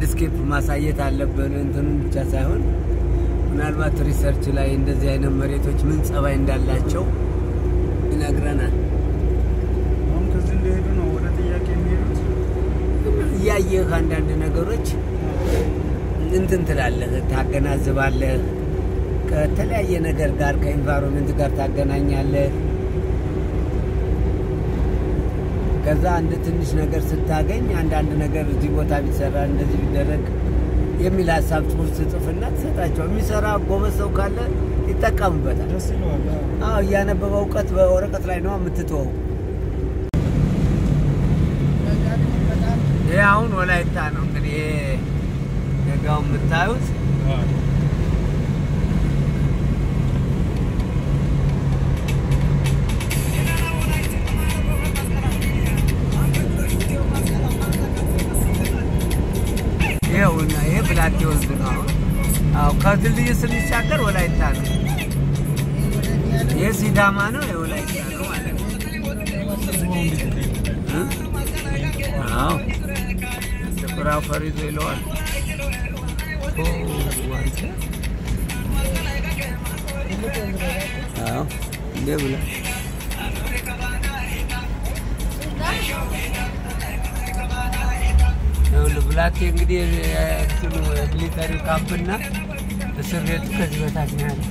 ላንድስኬፕ ማሳየት አለብን እንትኑን ብቻ ሳይሆን ምናልባት ሪሰርች ላይ እንደዚህ አይነት መሬቶች ምን ጸባይ እንዳላቸው ይነግረናል አሁን ከዚህ እንደሄዱ ነው ወደ ጥያቄ የሚሄዱት ያየህ አንዳንድ ነገሮች እንትን ትላለህ ታገናዝባለህ ከተለያየ ነገር ጋር ከኢንቫይሮንመንት ጋር ታገናኛለህ ከዛ አንድ ትንሽ ነገር ስታገኝ አንዳንድ ነገር እዚህ ቦታ ቢሰራ እንደዚህ ቢደረግ የሚል ሐሳብ ጽፎና ተሰጣቸው የሚሰራ ጎበዝ ሰው ካለ ይጠቀምበታል ደስ ይላል አዎ ያነበበው ዕውቀት በወረቀት ላይ ነው የምትተወው አሁን ወላይታ ነው እንግዲህ ደጋው የምታዩት ይሄውና ይሄ ብላቴ ወንዝ ነው አዎ ከድልድይ ስንሻገር ወላይታ ነው ይሄ ሲዳማ ነው የወላይታ ነው ማለት ነው አዎ ጥቁር አፈር ይዞ ይለዋል አዎ እንደ ብላ ብላቴ እንግዲህ እንትኑ ሚሊተሪ ካምፕና እስር ቤቱ ከዚህ በታች ነው ያለው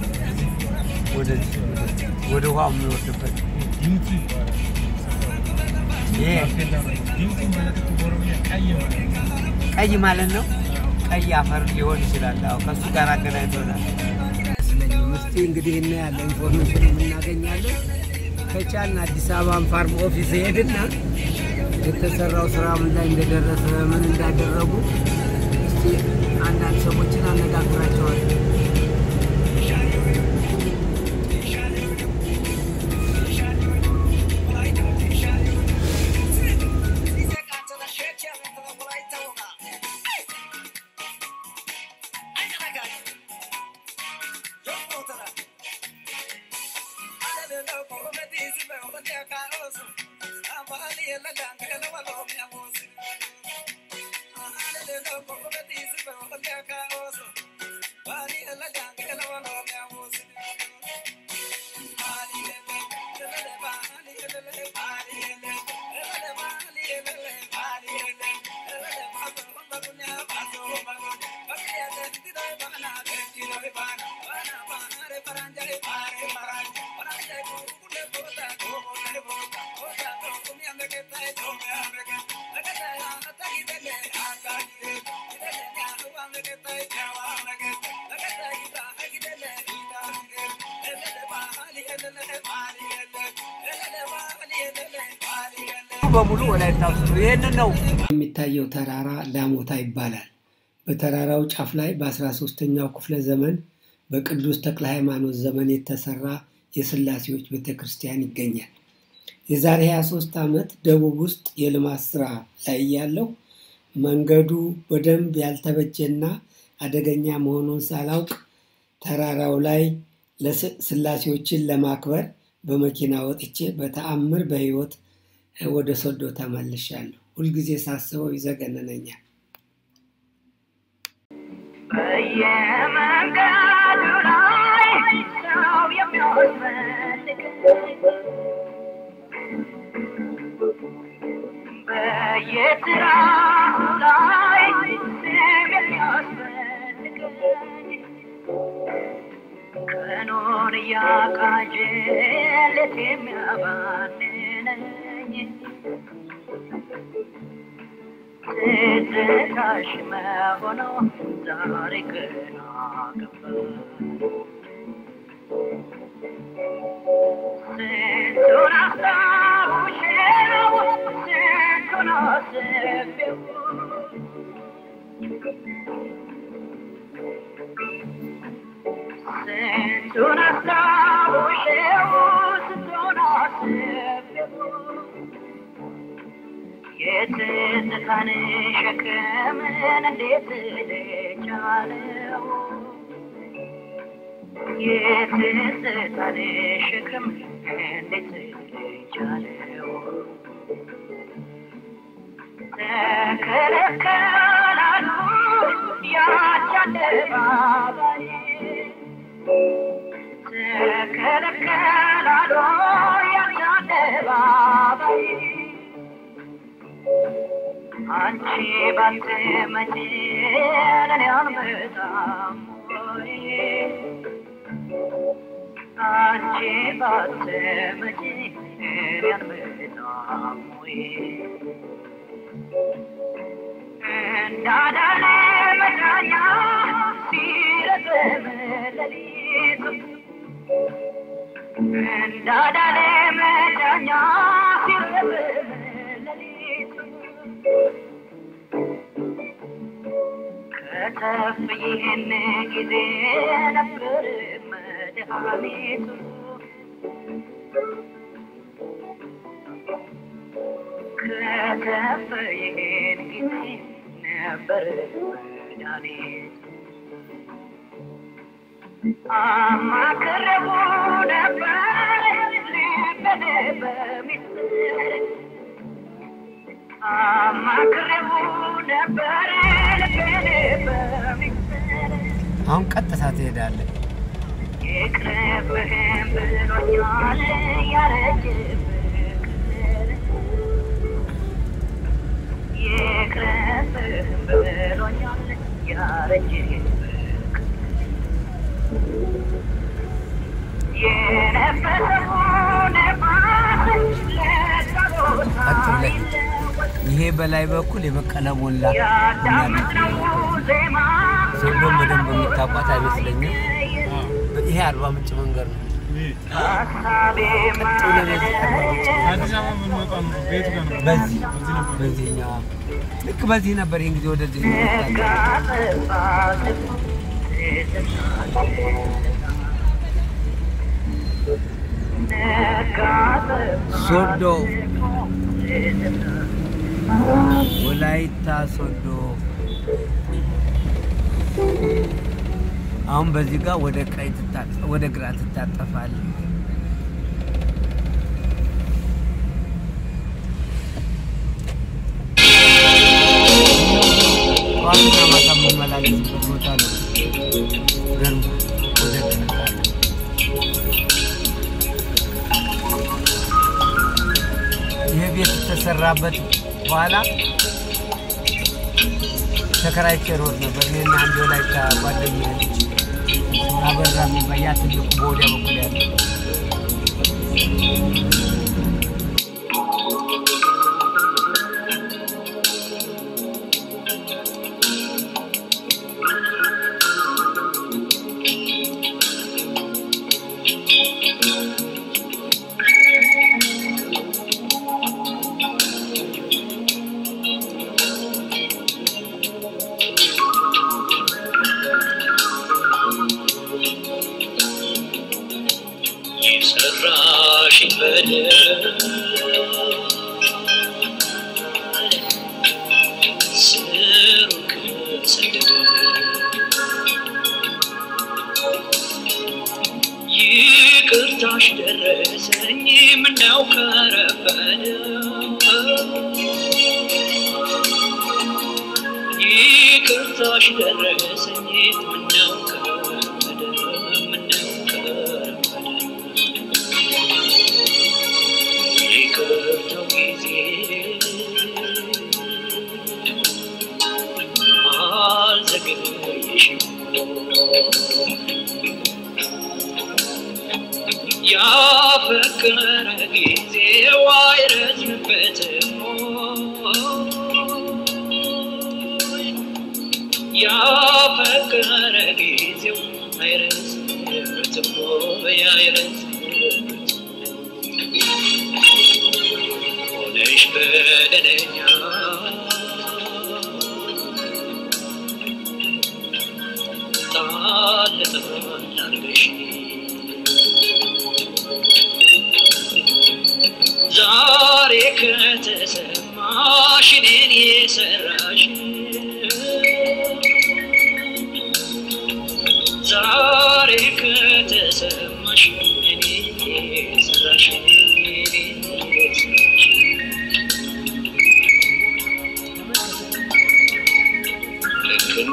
ወደ ውሃው የሚወርድበት ቀይ ማለት ነው ቀይ አፈር ሊሆን ይችላል አዎ ከሱ ጋር አገናኝቶናል ስለዚህ እስቲ እንግዲህ እና ያለ ኢንፎርሜሽን እናገኛለን ከቻልን አዲስ አበባ ፋርም ኦፊስ ሄድና የተሰራው ስራ ምን ላይ እንደደረሰ ምን እንዳደረጉ እስቲ አንዳንድ ሰዎችን አነጋግራቸዋለሁ በሙሉ ወላይታ ውስጥ ይሄንን ነው የሚታየው ተራራ ላሞታ ይባላል በተራራው ጫፍ ላይ በ13ኛው ክፍለ ዘመን በቅዱስ ተክለ ሃይማኖት ዘመን የተሰራ የስላሴዎች ቤተክርስቲያን ይገኛል የዛሬ 23 ዓመት ደቡብ ውስጥ የልማት ስራ ላይ ያለው መንገዱ በደንብ ያልተበጀና አደገኛ መሆኑን ሳላውቅ ተራራው ላይ ለስላሴዎችን ለማክበር በመኪና ወጥቼ በተአምር በህይወት ወደ ሶዶ ተመልሻለሁ ሁሉ ጊዜ ሳስበው ይዘገነነኛል በየመንገዱ ላይ ሰው የሚወስድ በየትራው ላይ የሚወስድ ከኖር ያቃጀ ለሚያባንነኝ ትዝታሽ መሆኖ ዛሬ ገና ገባ ስንቱን አስታውሼው ስንቱን አስቤው ስንቱን አስታውሼው ስንቱን አስቤው የትዝታን ሸክምን እንዴት ልቻለው የትዝታን ሸክም እንዴት ልቻለው ተከለከላሉ አሁን ቀጥታ ትሄዳለህ የቅረብህም ብሎኛል ያረጀብህ የቅረብህም ብሎኛል ያረጀብህ የነበረው ነፋስ ለጸሎታ ይሄ በላይ በኩል የበቀለ ሞላ ሰሎም በደንብ የምታቋት አይመስለኝም ይሄ 40 ምንጭ መንገድ ነው በዚህኛው ልክ በዚህ ነበር ይሄን ጊዜ ወደዚህ ሶዶ ወላይታ ሶዶ አሁን በዚህ ጋር ወደ ቀይ ወደ ግራ ተጣጣፋል ዋና ማታም መላልስ ቦታ ነው ደርሞ ወደ ግራ ይሄ ቤት ተሰራበት በኋላ ተከራይቼ ሮድ ነበር እኔና አንድ ወላይታ ጓደኛዬ አበራ የሚባያ ትልቁ ቦዲያ በኩል ያለው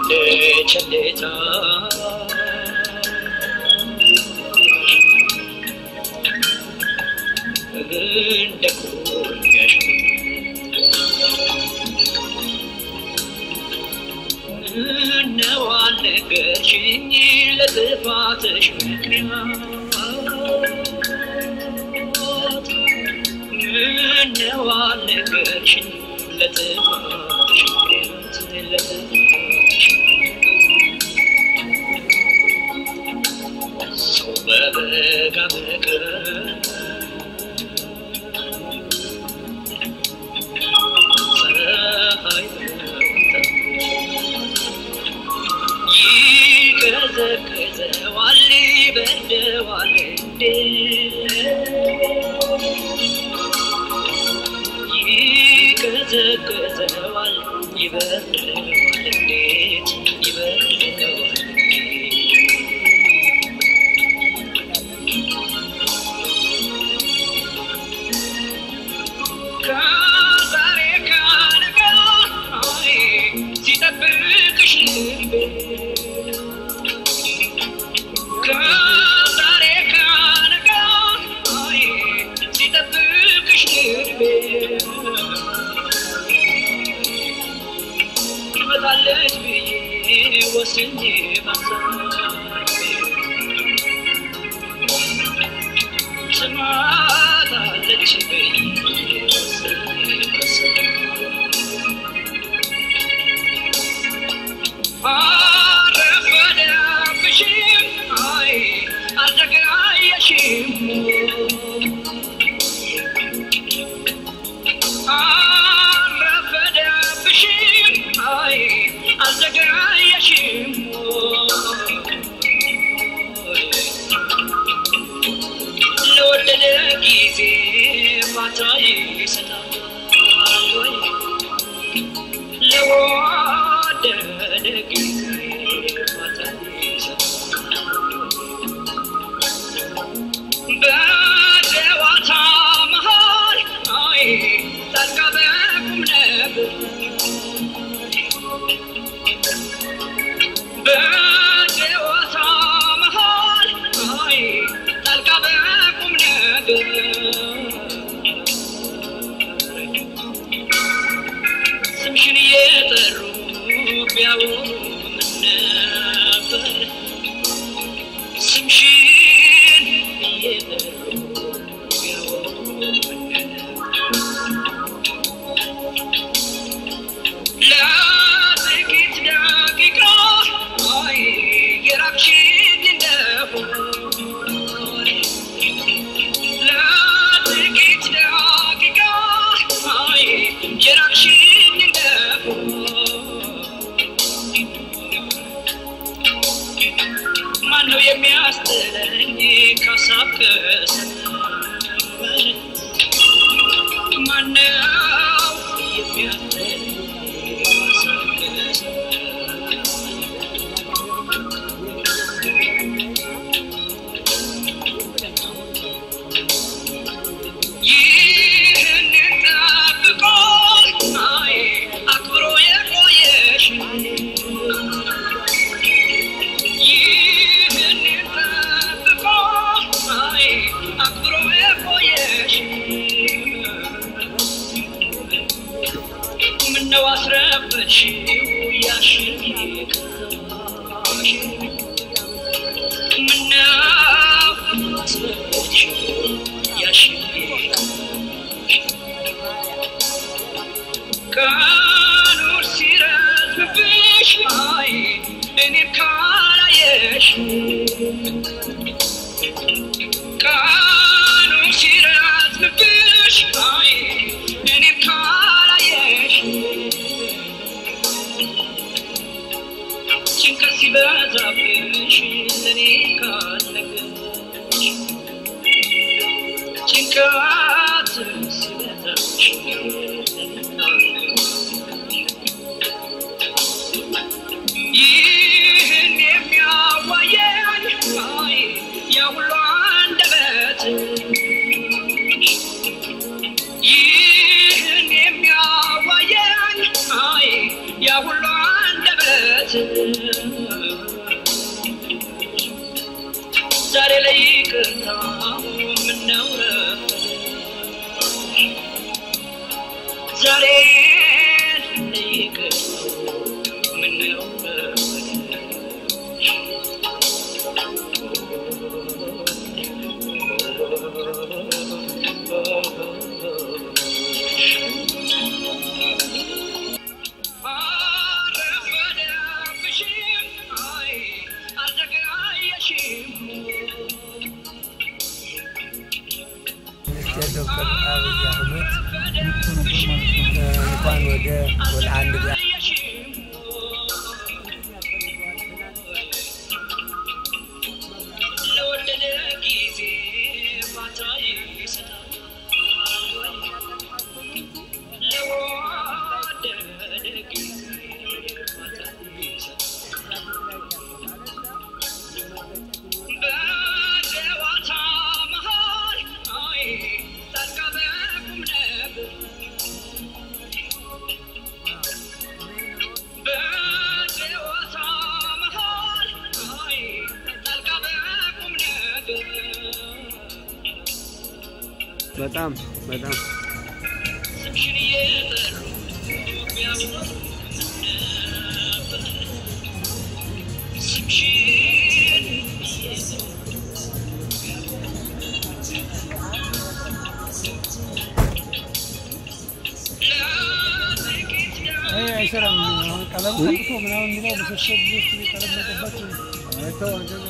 Chaleta ዛሬ ላይ ይቅርታ ምነው ዛሬ ላይ ይቅርታ ምነው ዶክተር አብይ አህመድ እንኳን ወደ አንድ ጋር በጣም አይሰራም ቀለም ቀጥቶ ምናምን የሚለው በሰሰብ ውስጥ ቀለም መቀባት አይተው አንተ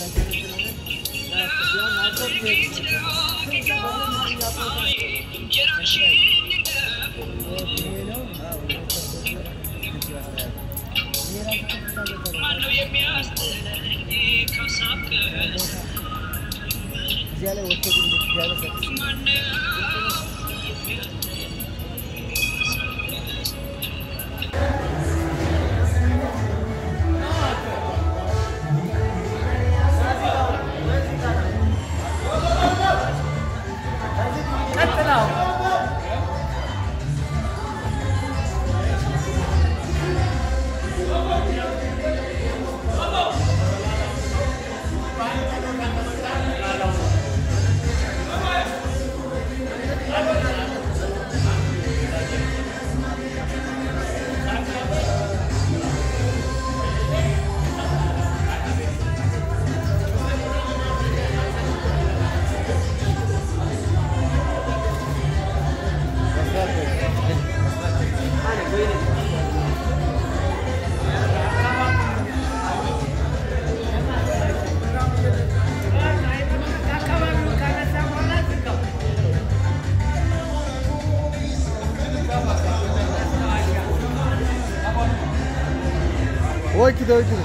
Okie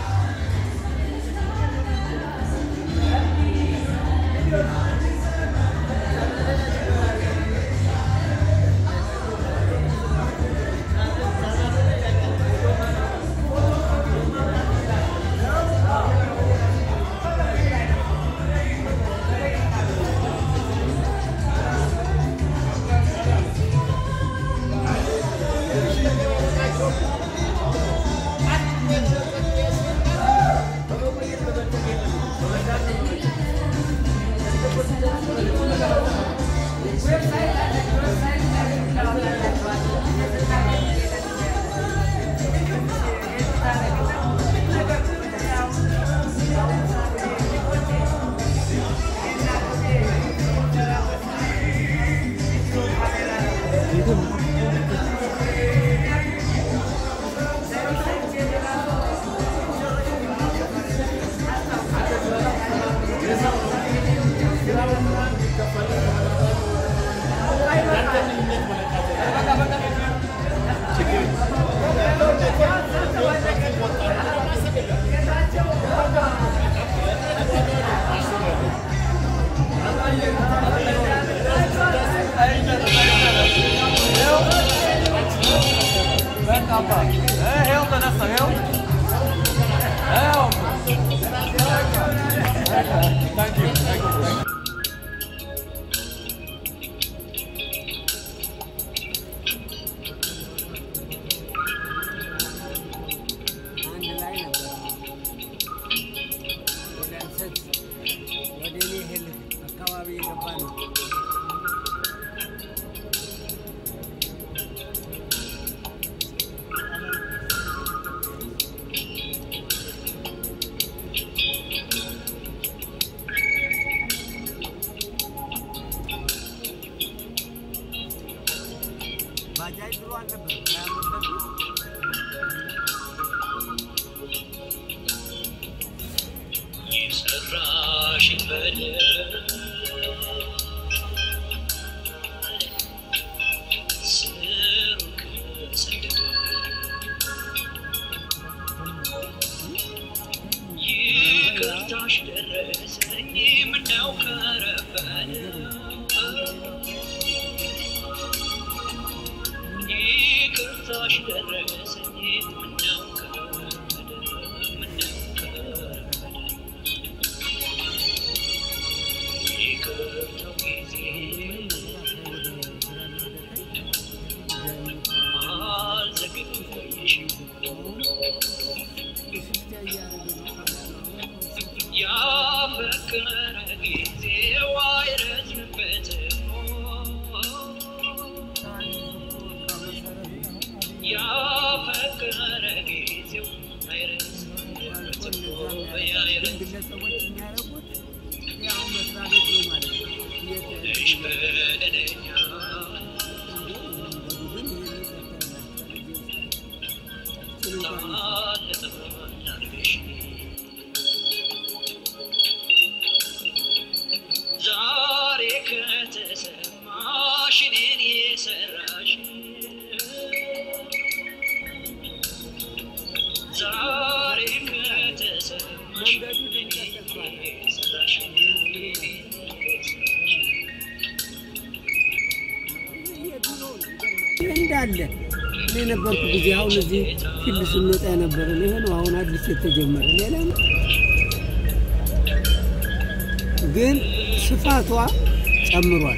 እንዳለ ለነበርኩ ጊዜ አሁን እዚህ ፊልድ ስንወጣ ነበር ነው አሁን አዲስ የተጀመረ ሌላ ግን ስፋቷ ጨምሯል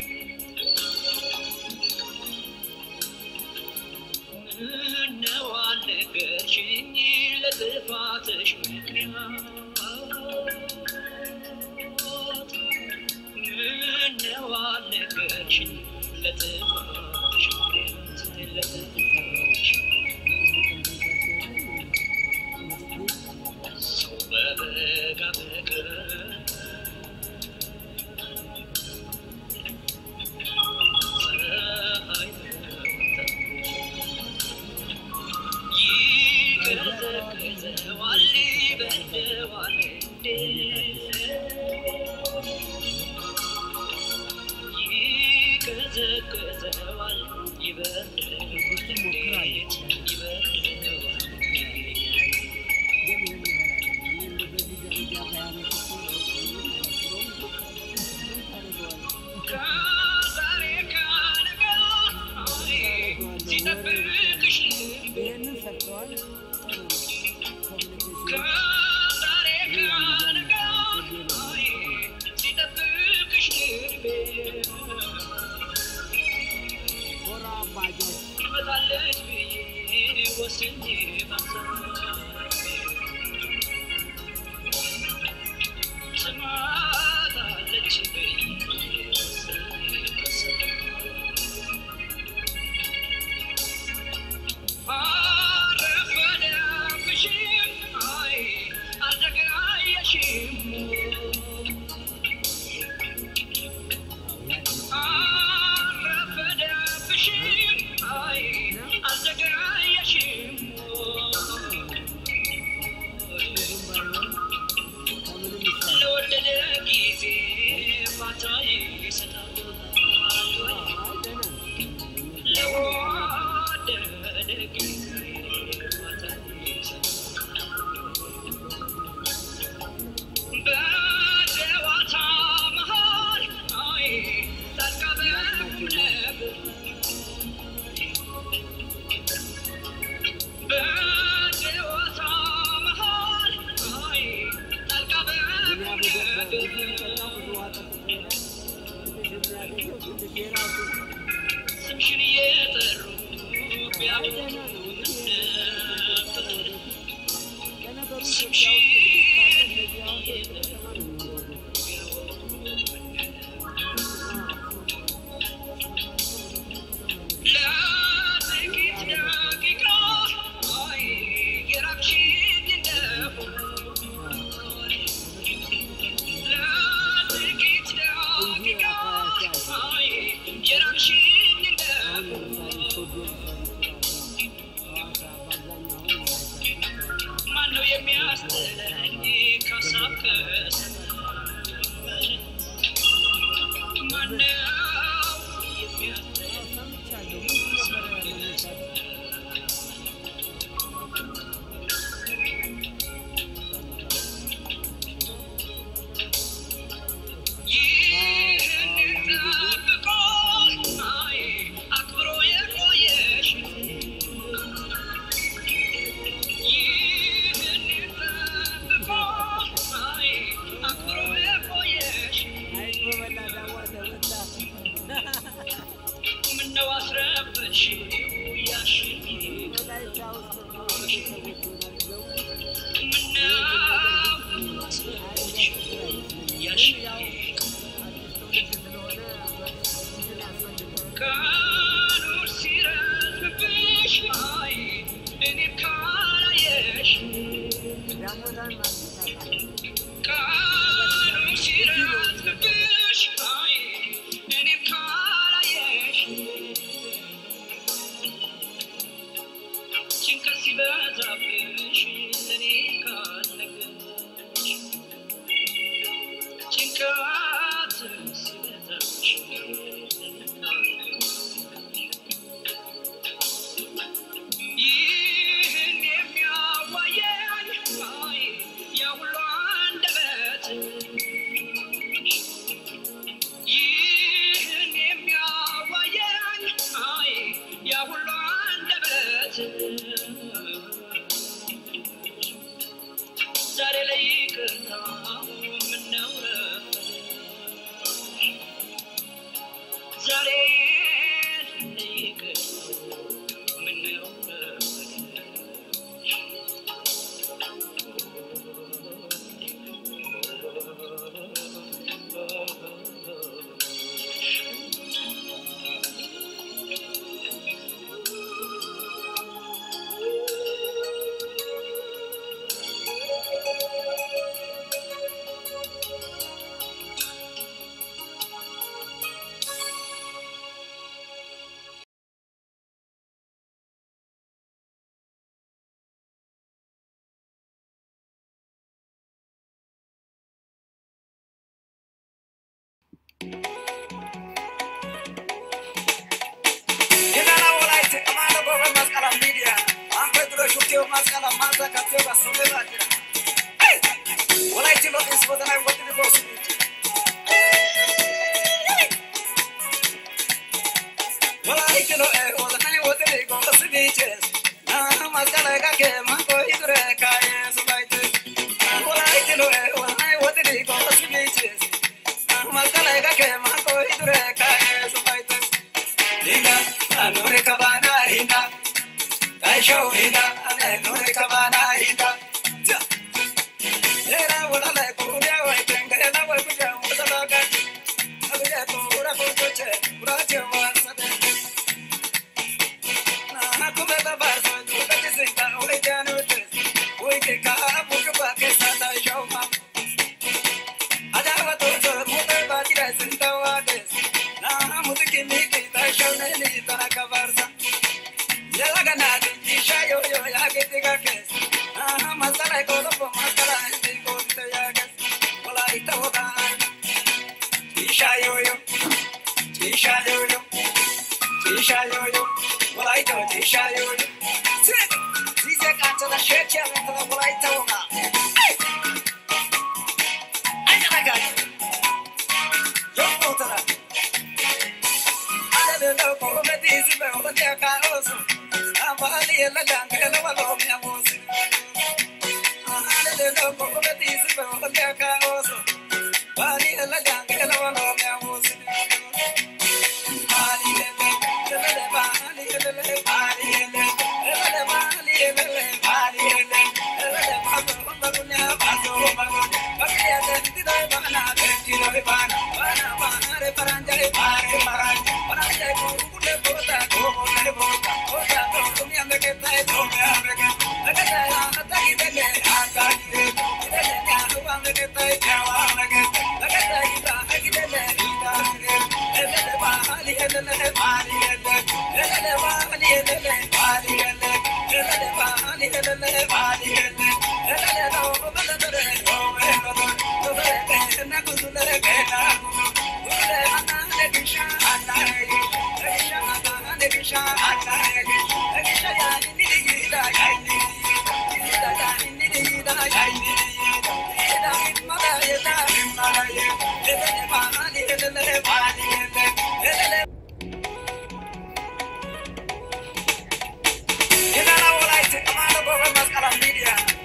Media.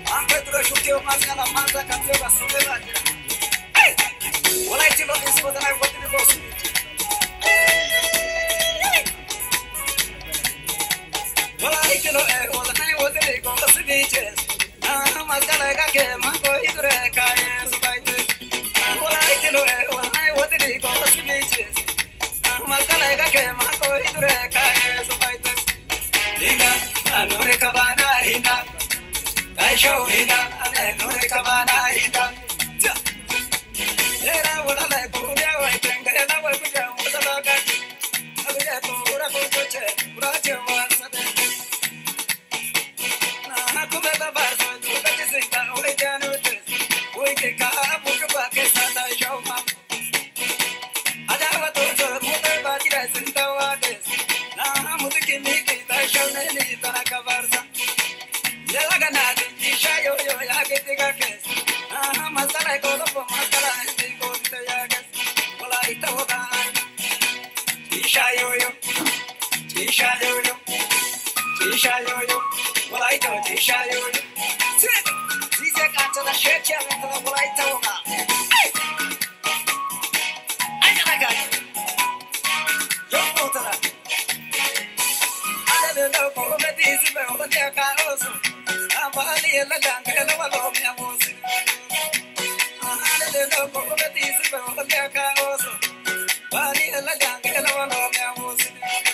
beaches. Masalaga ke mango idure kaye subaite. Walai tilo walai wotiri ko beaches. Masalaga ke mango idure kaye subaite. Hina anore kabana hina. Aisho hina anore kabana hina. Era walala kuya wa tenga na wa kuya masalaga. Abiya pura koche pura chewa sade. Na kubeba baso kubeti singa we janu te. We ke ka buka ba ke sada shoma. Ada wa to so kubeba tira sinta wa des. Na mudiki miki ta shone ni tara kavarsa. Yela ganadi isha yo yo ya ke tiga kes. Masala ko lo masala ndi ko te ya kes. Wala ita wa Isha yo yo, Isha yo yo, Isha yo yo. Well, I don't Isha yo yo. Sit. These are got to the shit challenge for the light over. Hey, I got it. Yo, go to that. I don't know for the days of the other cars. I'm only a little and I love me. I was. I don't know for the days of the other cars. Bali la janga la wano me amusi.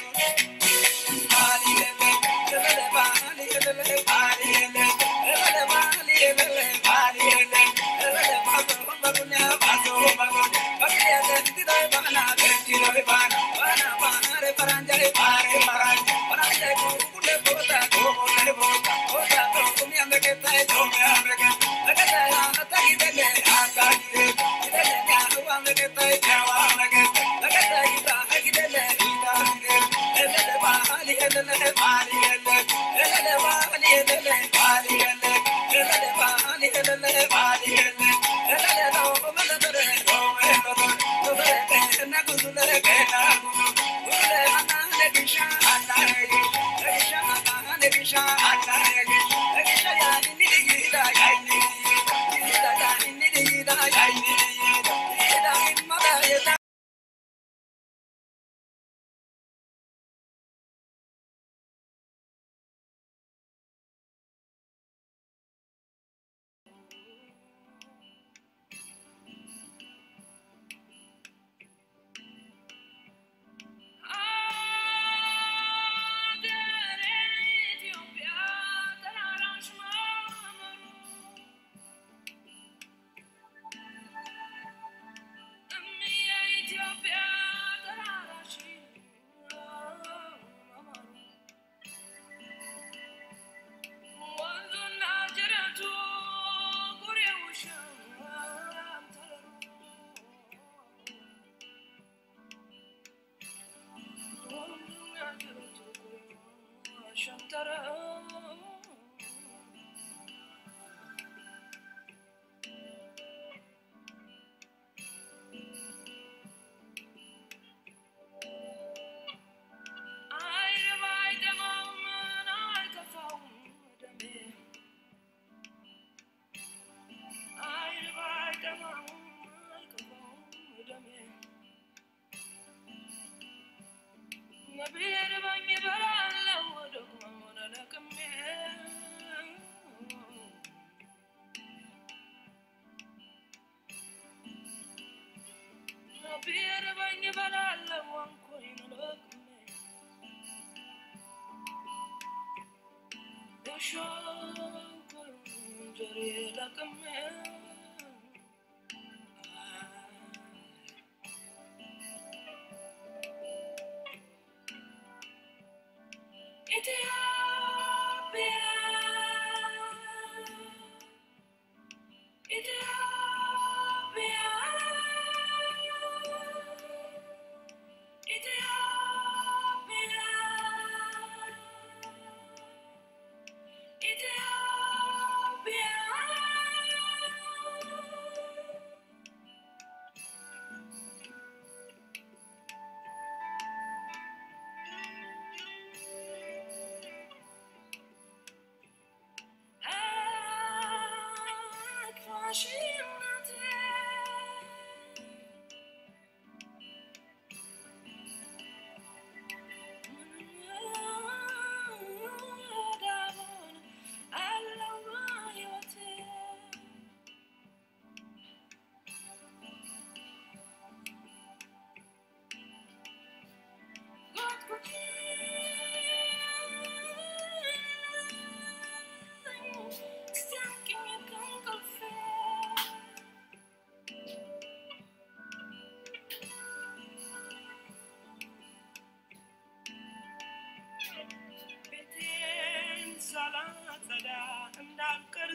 Bali le le bali le le bali le le bali le le bali le le bazo bagunya bazo bagunya. Bali le tira bana tira bana bana bana re paranja re pare paranja paranja kule bota kule bota bota to mi ande ke tai to me ande ke agata ata idele ata idele ya no ande ke tai jawa ande ke agata ita agidele ita ele bali ele bali ele bali ele bali ele bali ele bali ele no mala dore no me no dore ke na kuzule ke na kuzule ana ne bisha ana ne bisha ana ne bisha ana ne bisha ya ni ni da ya ni da ya ni da ya ni da ma da ya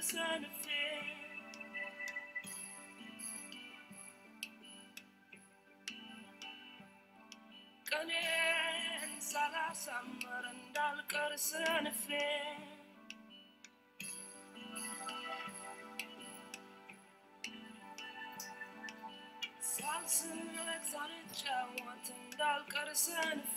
ሰንፌ ቀኔን ሳላሳምር እንዳልቀር ሰንፌ ሳልስቅ ሳልጫወት እንዳልቀር ሰንፌ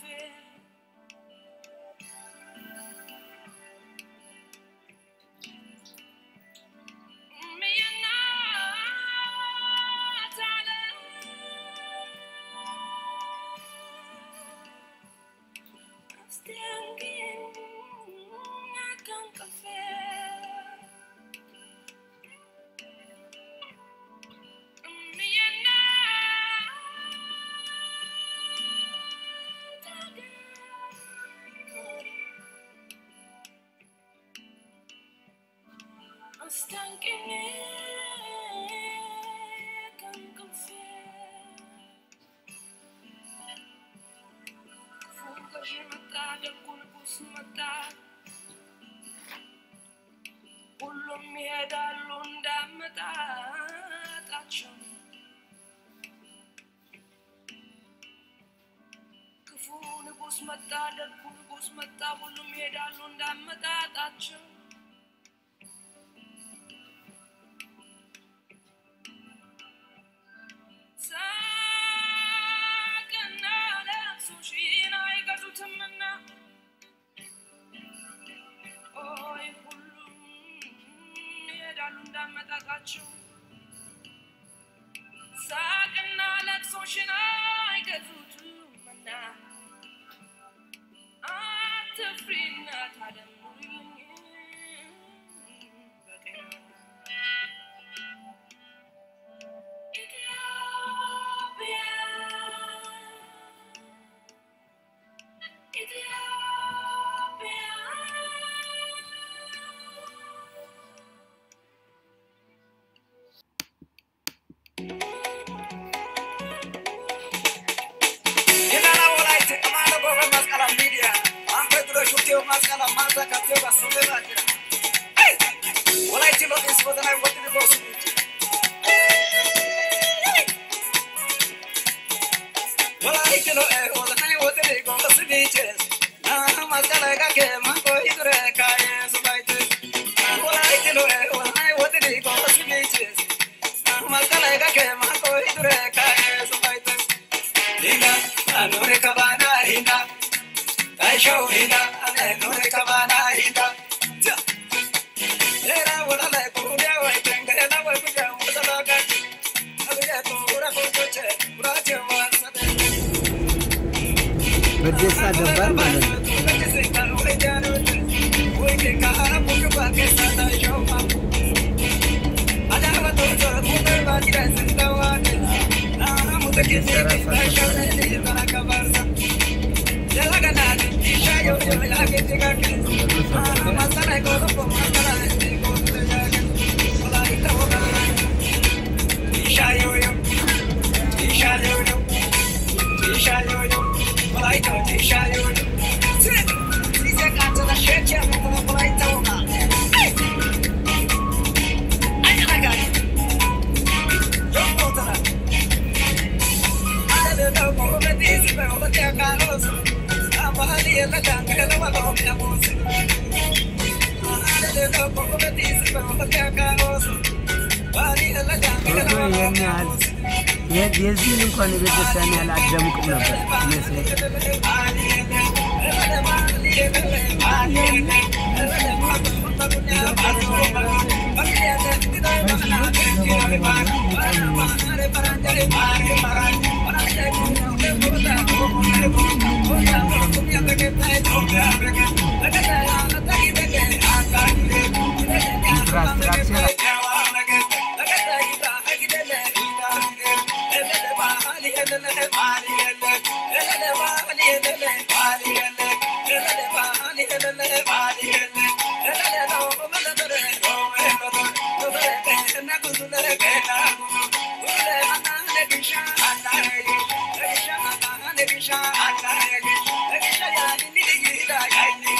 ሁሉም ይሄዳሉ እንዳመጣጣቸው ክፉ ንጉስ መጣ ደጉ ንጉስ መጣ ሁሉም ይሄዳሉ እንዳመጣጣቸው ሳቅና ለቅሶ ሺን አይገዙትምና ኦይ ሁሉም ይሄዳሉ እንዳመጣጣቸው ሳቅና ለቅሶ ሺን አይገዙትምና አትፍሪና ታደምሩልኝ በደሳ ደባር ማለት ነው የዚህን እንኳን ቤተሰብ ያላደምቁ ነበር I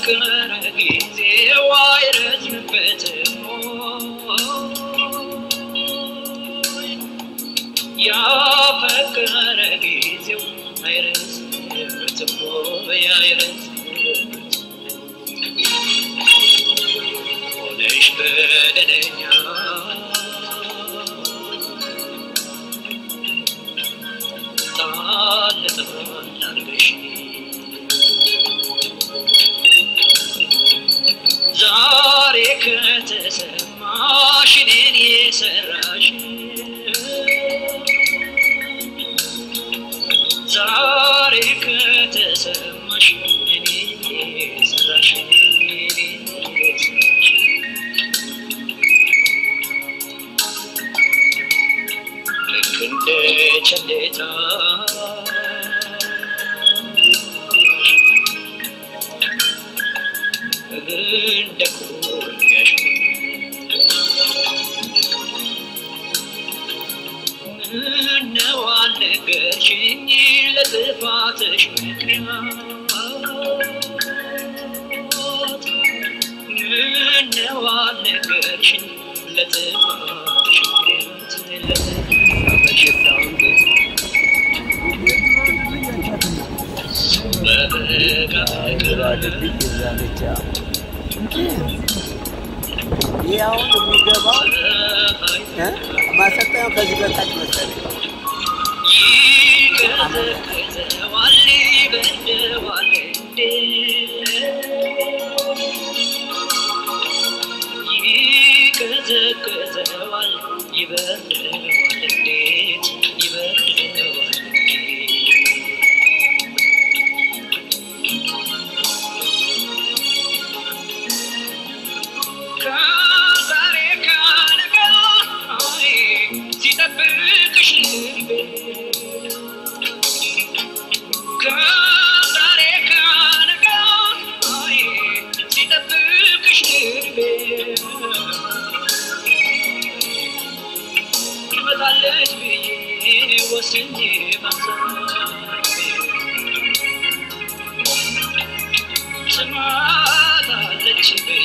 Samada, let's